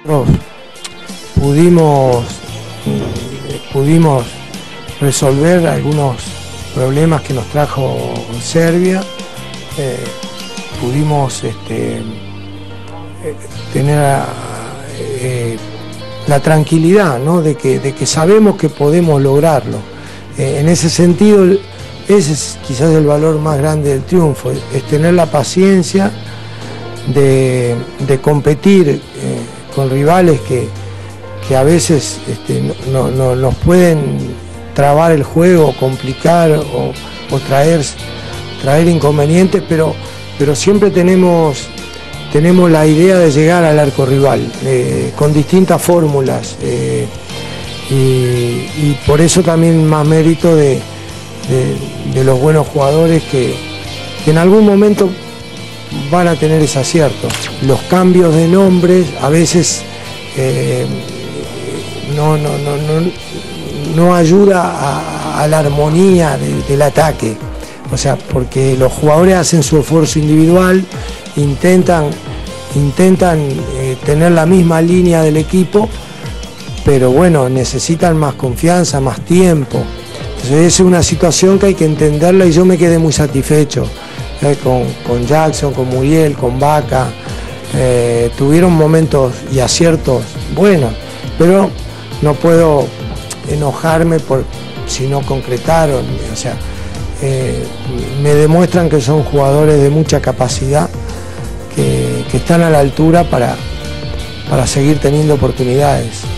Nosotros pudimos resolver algunos problemas que nos trajo Serbia, pudimos tener la tranquilidad, ¿no? de que sabemos que podemos lograrlo. En ese sentido, ese es quizás el valor más grande del triunfo, es tener la paciencia de competir con rivales que a veces no nos pueden trabar el juego, complicar o traer inconvenientes, pero siempre tenemos la idea de llegar al arco rival con distintas fórmulas y por eso también más mérito de los buenos jugadores que en algún momento van a tener ese acierto. Los cambios de nombres a veces no ayuda a la armonía del ataque, o sea, porque los jugadores hacen su esfuerzo individual, intentan tener la misma línea del equipo, pero bueno, necesitan más confianza, más tiempo. Entonces es una situación que hay que entenderla y yo me quedé muy satisfecho con Jackson, con Muriel, con Vaca. Tuvieron momentos y aciertos buenos, pero no puedo enojarme por si no concretaron, o sea, me demuestran que son jugadores de mucha capacidad, que están a la altura para seguir teniendo oportunidades.